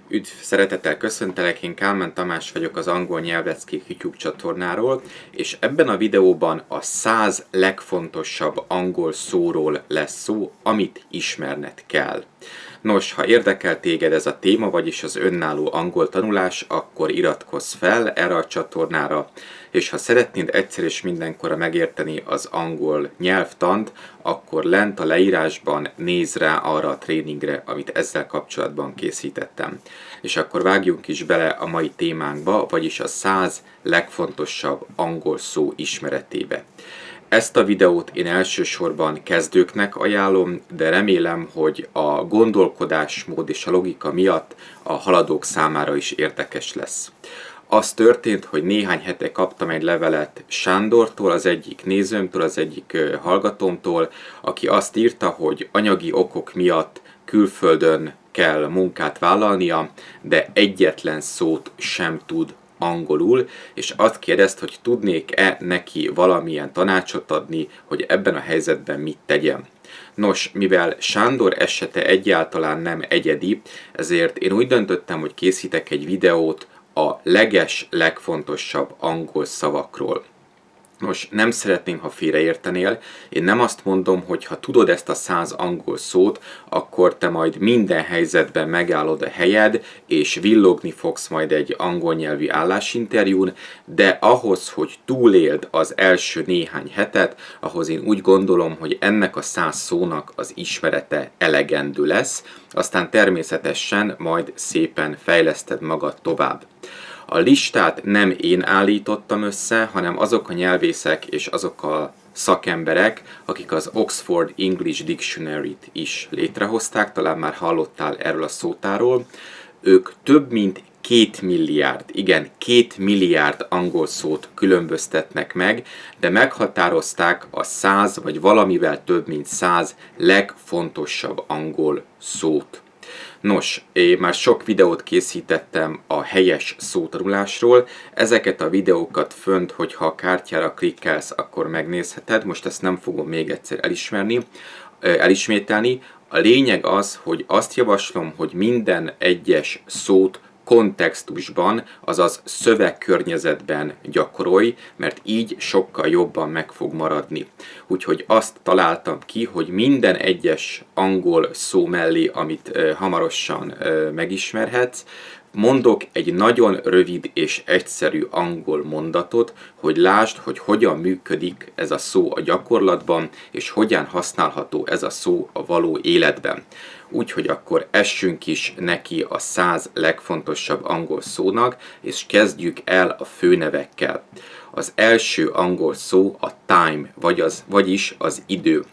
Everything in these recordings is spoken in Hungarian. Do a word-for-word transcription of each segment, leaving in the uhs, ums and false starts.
Üdv, szeretettel köszöntelek, én Kálmán Tamás vagyok az Angol Nyelvleckék YouTube csatornáról, és ebben a videóban a száz legfontosabb angol szóról lesz szó, amit ismerned kell. Nos, ha érdekel téged ez a téma, vagyis az önálló angol tanulás, akkor iratkozz fel erre a csatornára, és ha szeretnéd egyszer és mindenkorra megérteni az angol nyelvtant, akkor lent a leírásban nézz rá arra a tréningre, amit ezzel kapcsolatban készítettem. És akkor vágjunk is bele a mai témánkba, vagyis a száz legfontosabb angol szó ismeretébe. Ezt a videót én elsősorban kezdőknek ajánlom, de remélem, hogy a gondolkodásmód és a logika miatt a haladók számára is érdekes lesz. Az történt, hogy néhány hete kaptam egy levelet Sándortól, az egyik nézőmtől, az egyik hallgatómtól, aki azt írta, hogy anyagi okok miatt külföldön kell munkát vállalnia, de egyetlen szót sem tud angolul, és azt kérdezte, hogy tudnék-e neki valamilyen tanácsot adni, hogy ebben a helyzetben mit tegyen. Nos, mivel Sándor esete egyáltalán nem egyedi, ezért én úgy döntöttem, hogy készítek egy videót a leges, legfontosabb angol szavakról. Nos, nem szeretném, ha félreértenél. Én nem azt mondom, hogy ha tudod ezt a száz angol szót, akkor te majd minden helyzetben megállod a helyed, és villogni fogsz majd egy angol nyelvi állásinterjún, de ahhoz, hogy túléld az első néhány hetet, ahhoz én úgy gondolom, hogy ennek a száz szónak az ismerete elegendő lesz, aztán természetesen majd szépen fejleszted magad tovább. A listát nem én állítottam össze, hanem azok a nyelvészek és azok a szakemberek, akik az Oxford English Dictionary-t is létrehozták, talán már hallottál erről a szótáról. Ők több mint két milliárd, igen, két milliárd angol szót különböztetnek meg, de meghatározták a száz vagy valamivel több mint száz legfontosabb angol szót. Nos, én már sok videót készítettem a helyes szótanulásról, ezeket a videókat fönt, hogyha a kártyára klikkelsz, akkor megnézheted, most ezt nem fogom még egyszer elismerni, elismételni. A lényeg az, hogy azt javaslom, hogy minden egyes szót kontextusban, azaz szövegkörnyezetben gyakorolj, mert így sokkal jobban meg fog maradni. Úgyhogy azt találtam ki, hogy minden egyes angol szó mellé, amit uh, hamarosan uh, megismerhetsz, mondok egy nagyon rövid és egyszerű angol mondatot, hogy lásd, hogy hogyan működik ez a szó a gyakorlatban, és hogyan használható ez a szó a való életben. Úgyhogy akkor essünk is neki a száz legfontosabb angol szónak, és kezdjük el a főnevekkel. Az első angol szó a time, vagy az, vagyis az idő.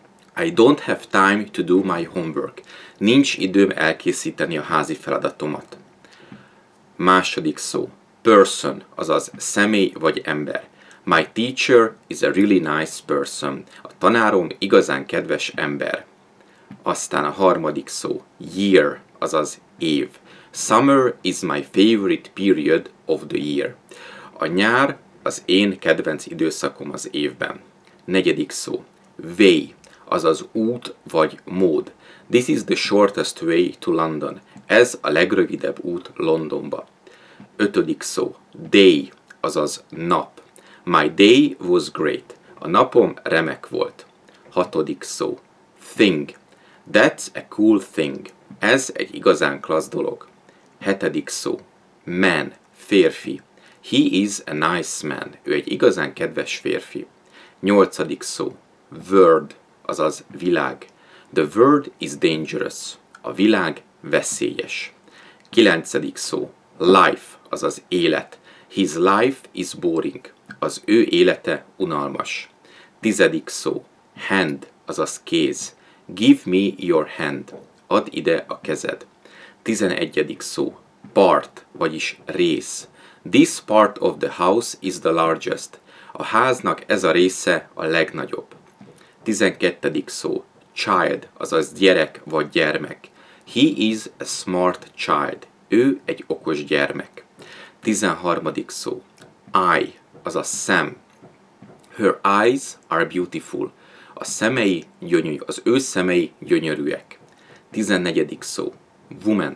I don't have time to do my homework. Nincs időm elkészíteni a házi feladatomat. Második szó. Person, azaz személy vagy ember. My teacher is a really nice person. A tanárom igazán kedves ember. Aztán a harmadik szó. Year, azaz év. Summer is my favorite period of the year. A nyár az én kedvenc időszakom az évben. Negyedik szó. Way, azaz út vagy mód. This is the shortest way to London. Ez a legrövidebb út Londonba. Ötödik szó. Day, azaz nap. My day was great. A napom remek volt. Hatodik szó. Thing. That's a cool thing. Ez egy igazán klassz dolog. Hetedik szó. Man, férfi. He is a nice man. Ő egy igazán kedves férfi. Nyolcadik szó. World, azaz világ. The world is dangerous. A világ veszélyes. Kilencedik szó. Life, azaz élet. His life is boring. Az ő élete unalmas. Tizedik szó. Hand, azaz kéz. Give me your hand. Add ide a kezed. Tizenegyedik szó. Part, vagyis rész. This part of the house is the largest. A háznak ez a része a legnagyobb. Tizenkettedik szó. Child, azaz gyerek vagy gyermek. He is a smart child. Ő egy okos gyermek. Tizenharmadik szó. Eye, azaz szem. Her eyes are beautiful. A szemei gyönyörű, az ő szemei gyönyörűek. Tizennegyedik szó. Woman,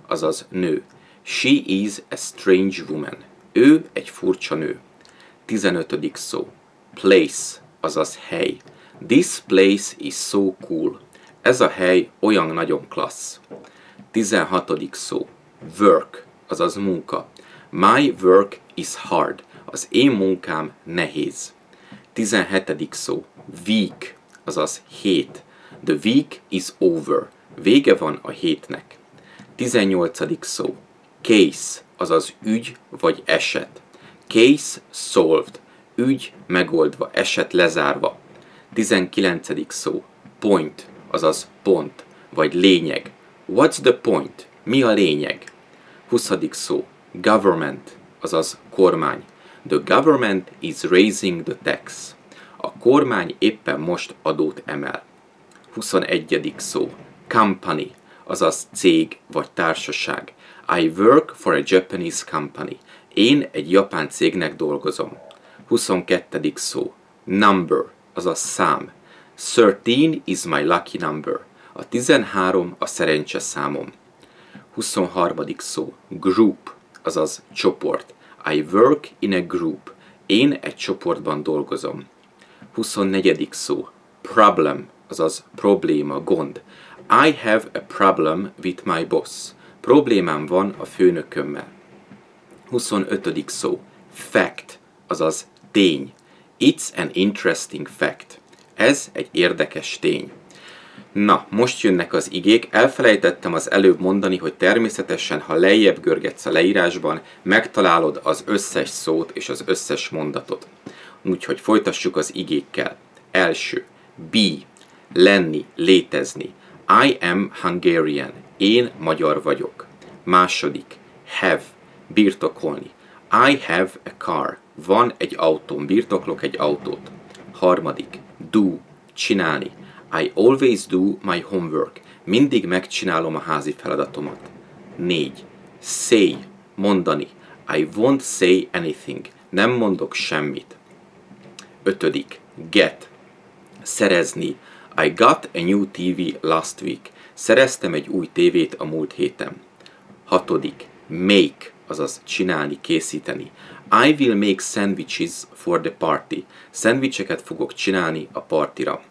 azaz nő. She is a strange woman. Ő egy furcsa nő. tizenötödik szó. Place, azaz hely. This place is so cool. Ez a hely olyan nagyon klassz. tizenhatodik szó. Work, azaz munka. My work is hard. Az én munkám nehéz. tizenhetedik szó. Week, azaz hét. The week is over. Vége van a hétnek. tizennyolcadik szó. Case, azaz ügy vagy eset. Case solved. Ügy megoldva, eset lezárva. tizenkilencedik szó. Point, azaz pont, vagy lényeg. What's the point? Mi a lényeg? huszadik szó. Government, azaz kormány. The government is raising the tax. A kormány éppen most adót emel. huszonegyedik szó. Company, azaz cég vagy társaság. I work for a Japanese company. Én egy japán cégnek dolgozom. huszonkettedik szó. Number, azaz szám. thirteen is my lucky number. A tizenhárom a szerencse számom. huszonharmadik szó. Group, azaz csoport. I work in a group. Én egy csoportban dolgozom. huszonnegyedik szó. Problem, azaz probléma, gond. I have a problem with my boss. Problémám van a főnökömmel. huszonötödik szó. Fact, azaz tény. It's an interesting fact. Ez egy érdekes tény. Na, most jönnek az igék. Elfelejtettem az előbb mondani, hogy természetesen, ha lejjebb görgetsz a leírásban, megtalálod az összes szót és az összes mondatot. Úgyhogy folytassuk az igékkel. Első. Be. Lenni, létezni. I am Hungarian. Én magyar vagyok. Második. Have. Birtokolni. I have a car. Van egy autóm. Birtoklok egy autót. Harmadik. Do. Csinálni. I always do my homework. Mindig megcsinálom a házi feladatomat. Négy. Say. Mondani. I won't say anything. Nem mondok semmit. Ötödik. Get. Szerezni. I got a new té vé last week. Szereztem egy új tévét a múlt héten. Hatodik. Make, azaz csinálni, készíteni. I will make sandwiches for the party. Szendvicseket fogok csinálni a partira.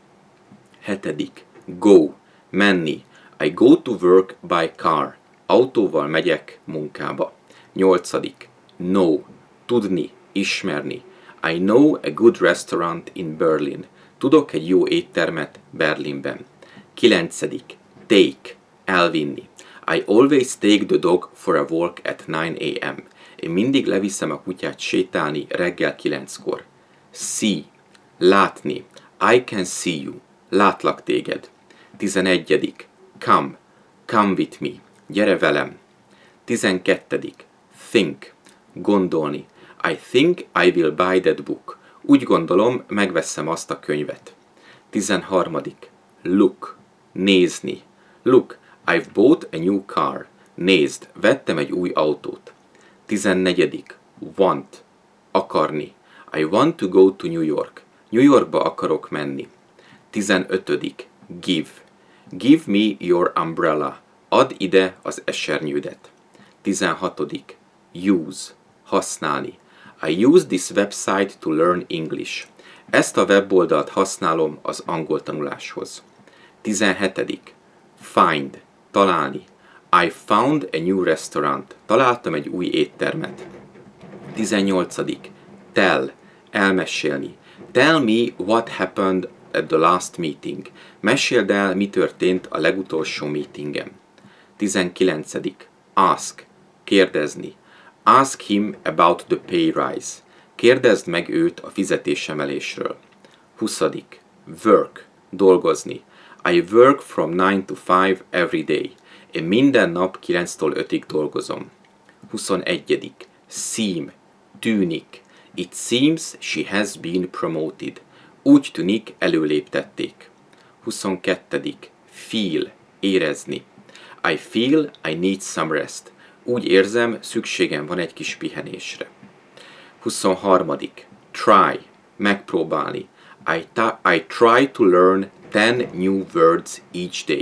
Hetedik. Go. Menni. I go to work by car. Autóval megyek munkába. Nyolcadik. Know. Tudni, ismerni. I know a good restaurant in Berlin. Tudok egy jó éttermet Berlinben. Kilencedik. Take. Elvinni. I always take the dog for a walk at nine a m Én mindig leviszem a kutyát sétálni reggel kilenckor. See. Látni. I can see you. Látlak téged. Tizenegyedik. Come. Come with me. Gyere velem. Tizenkettedik. Think. Gondolni. I think I will buy that book. Úgy gondolom, megveszem azt a könyvet. Tizenharmadik. Look. Nézni. Look, I've bought a new car. Nézd, vettem egy új autót. Tizennegyedik. Want. Akarni. I want to go to New York. New Yorkba akarok menni. Tizenötödik. Give. Give me your umbrella. Add ide az esernyődet. Tizenhatodik. Use. Használni. I use this website to learn English. Ezt a weboldalt használom az angol tanuláshoz. Tizenhetedik. Find. Találni. I found a new restaurant. Találtam egy új éttermet. Tizennyolcadik. Tell. Elmesélni. Tell me what happened at the last meeting. Meséld el, mi történt a legutolsó meetingen. Tizenkilencedik. Ask. Kérdezni. Ask him about the pay rise. Kérdezd meg őt a fizetésemelésről. huszadik. Work. Dolgozni. I work from nine to five every day. Én minden nap kilenctől ötig dolgozom. huszonegyedik. Seem. Tűnik. It seems she has been promoted. Úgy tűnik, előléptették. huszonkettő. Feel. Érezni. I feel I need some rest. Úgy érzem, szükségem van egy kis pihenésre. huszonharmadik. Try. Megpróbálni. I, I try to learn ten new words each day.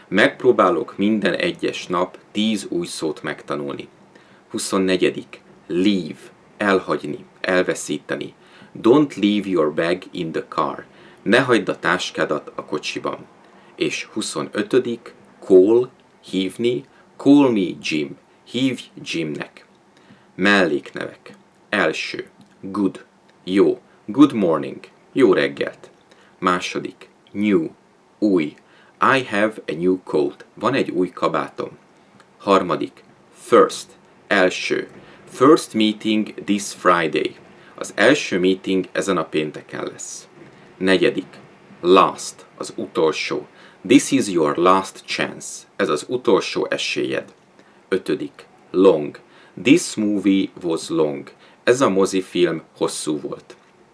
Megpróbálok minden egyes nap tíz új szót megtanulni. huszonnegyedik Leave. Elhagyni, elveszíteni. Don't leave your bag in the car. Ne hagyd a táskádat a kocsiban. És huszonötödik Call. Hívni. Call me Jim. Hívj Jimnek. Melléknevek. Első. Good. Jó. Good morning. Jó reggelt. Második. New. Új. I have a new coat. Van egy új kabátom. Harmadik. First. Első. First meeting this Friday. Az első meeting ezen a pénteken lesz. Negyedik. Last. Az utolsó. This is your last chance. Ez az utolsó esélyed. Ötödik. Long. This movie was long. Ez a mozifilm hosszú volt.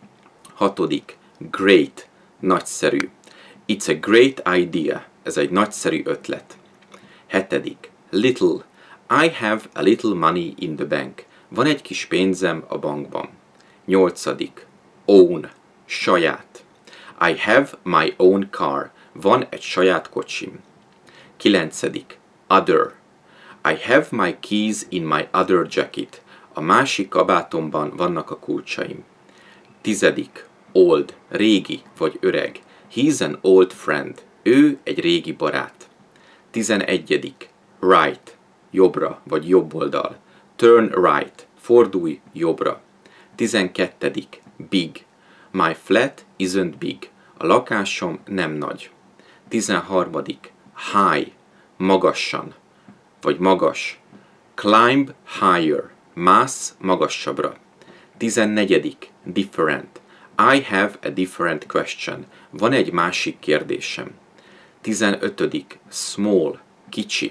Hatodik. Great. Nagyszerű. It's a great idea. Ez egy nagyszerű ötlet. Hetedik. Little. I have a little money in the bank. Van egy kis pénzem a bankban. Nyolcadik. Own. Saját. I have my own car. Van egy saját kocsim. Kilencedik. Other. I have my keys in my other jacket. A másik kabátomban vannak a kulcsaim. Tizedik. Old. Régi vagy öreg. He's an old friend. Ő egy régi barát. Tizenegyedik. Right. Jobbra vagy jobb oldal. Turn right. Fordulj jobbra. Tizenkettedik. Big. My flat isn't big. A lakásom nem nagy. Tizenharmadik. High. Magassan. Vagy magas. Climb higher. Mász magasabbra. Tizennegyedik. Different. I have a different question. Van egy másik kérdésem. Tizenötödik. Small. Kicsi.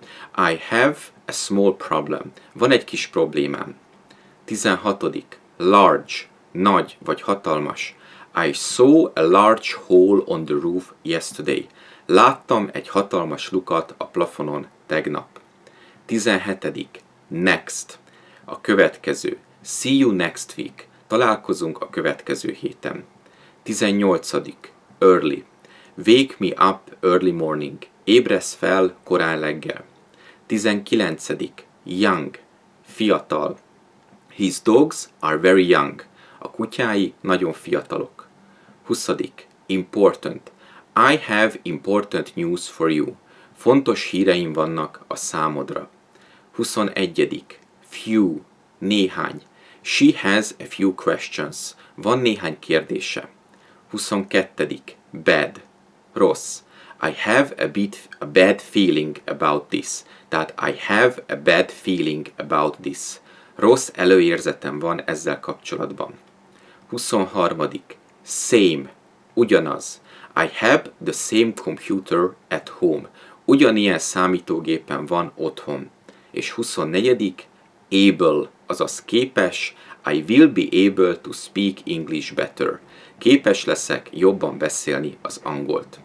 I have a small problem. Van egy kis problémám. Tizenhatodik. Large. Nagy vagy hatalmas. I saw a large hole on the roof yesterday. Láttam egy hatalmas lukat a plafonon tegnap. Tizenhetedik. Next. A következő. See you next week. Találkozunk a következő héten. Tizennyolcadik. Early. Wake me up early morning. Ébresz fel korán reggel. Tizenkilencedik. Young. Fiatal. His dogs are very young. A kutyái nagyon fiatalok. Huszadik. Important. I have important news for you. Fontos híreim vannak a számodra. Huszonegyedik. Few. Néhány. She has a few questions. Van néhány kérdése. Huszonkettő. Bad. Rossz. I have a bit a bad feeling about this. Tehát I have a bad feeling about this. Rossz előérzetem van ezzel kapcsolatban. huszonharmadik. Same. Ugyanaz. I have the same computer at home. Ugyanilyen számítógépen van otthon. És huszonnegyedik. Able. Azaz képes. I will be able to speak English better. Képes leszek jobban beszélni az angolt.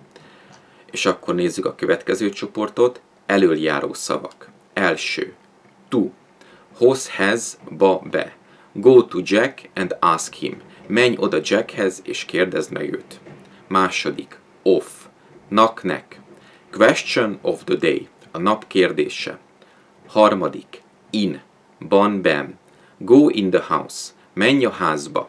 És akkor nézzük a következő csoportot. Elöljáró szavak. Első. To. Hozhez, ba, be. Go to Jack and ask him. Menj oda Jackhez és kérdezd meg őt. Második. Off. Nak, nek. Question of the day. A nap kérdése. Harmadik. In. Ban, ben. Go in the house. Menj a házba.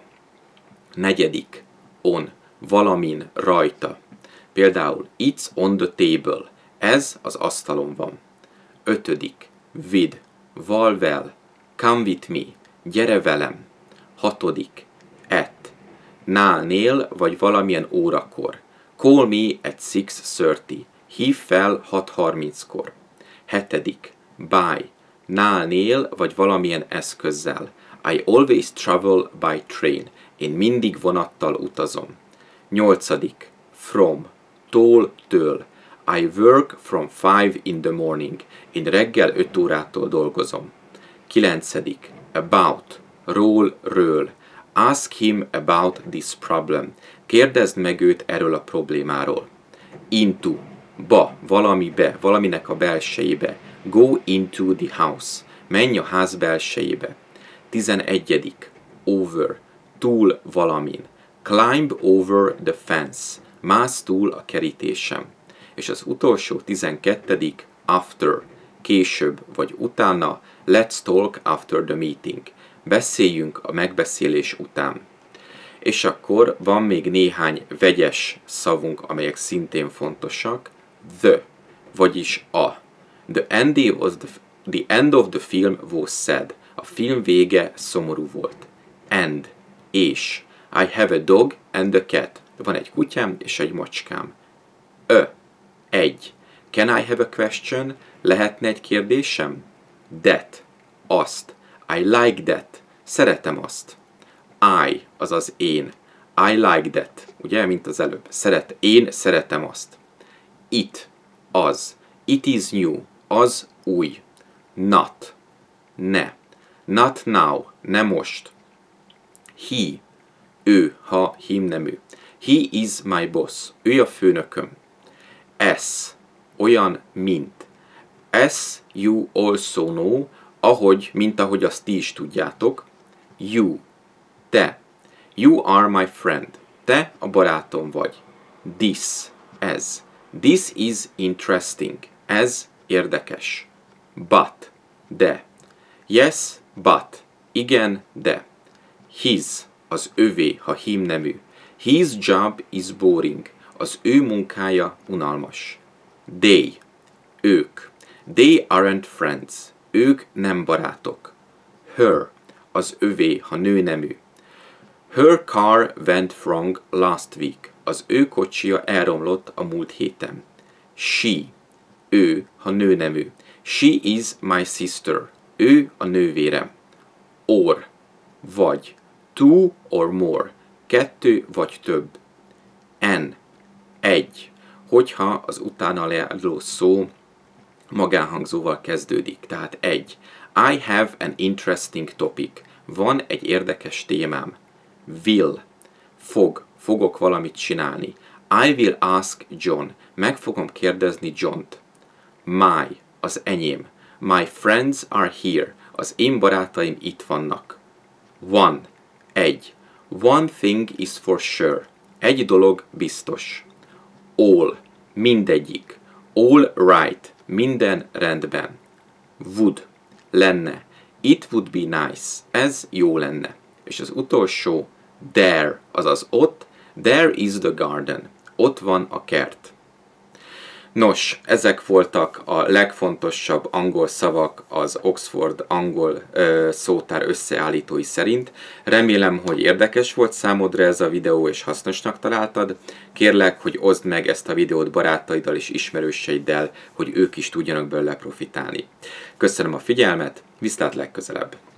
Negyedik. On. Valamin, rajta. Például it's on the table. Ez az asztalon van. Ötödik. With. Val vel. Come with me. Gyere velem. Hatodik. At. Nálnél vagy valamilyen órakor. Call me at six thirty. Hív fel hat harminckor. Hetedik. By. Nálnél vagy valamilyen eszközzel. I always travel by train. Én mindig vonattal utazom. Nyolcadik. From. Tól, től. I work from five in the morning. Én reggel öt órától dolgozom. Kilencedik. About. Ról, ről. Ask him about this problem. Kérdezd meg őt erről a problémáról. Into. Ba, valamibe, valaminek a belsejébe. Go into the house. Menj a ház belsejébe. Tizenegyedik. Over. Túl valamin. Climb over the fence. Mász túl a kerítésem. És az utolsó tizenkettedik after, később vagy utána, let's talk after the meeting. Beszéljünk a megbeszélés után. És akkor van még néhány vegyes szavunk, amelyek szintén fontosak. The, vagyis a. The end of the, the end of the film was sad. A film vége szomorú volt. And, és. I have a dog and a cat. Van egy kutyám és egy macskám. Ö, egy. Can I have a question? Lehetne egy kérdésem? That, azt. I like that. Szeretem azt. I, azaz én. I like that. Ugye, mint az előbb. Szeret, én szeretem azt. It, az. It is new. Az új. Not, ne. Not now, ne most. He, ő, ha hímnemű. He is my boss. Ő a főnököm. As, olyan, mint. As you also know, ahogy, mint ahogy azt ti is tudjátok. You, te. You are my friend. Te a barátom vagy. This, ez. This is interesting. Ez érdekes. But, de. Yes, but. Igen, de. His, az övé, ha hímnemű. His job is boring. Az ő munkája unalmas. They, ők. They aren't friends. Ők nem barátok. Her, az övé, ha nőnemű. Her car went wrong last week. Az ő kocsia elromlott a múlt héten. She, ő, ha nőnemű. She is my sister. Ő a nővérem. Or, vagy. Two or more. Kettő vagy több. An, egy. Hogyha az utána leálló szó magánhangzóval kezdődik. Tehát egy. I have an interesting topic. Van egy érdekes témám. Will, fog, fogok valamit csinálni. I will ask John. Meg fogom kérdezni Johnt. My, az enyém. My friends are here. Az én barátaim itt vannak. One, egy. One thing is for sure. Egy dolog biztos. All, mindegyik. All right, minden rendben. Would, lenne. It would be nice. Ez jó lenne. És az utolsó, there, azaz ott. There is the garden. Ott van a kert. Nos, ezek voltak a legfontosabb angol szavak az Oxford angol ö, szótár összeállítói szerint. Remélem, hogy érdekes volt számodra ez a videó és hasznosnak találtad. Kérlek, hogy oszd meg ezt a videót barátaiddal és ismerőseiddel, hogy ők is tudjanak belőle profitálni. Köszönöm a figyelmet, viszlát legközelebb!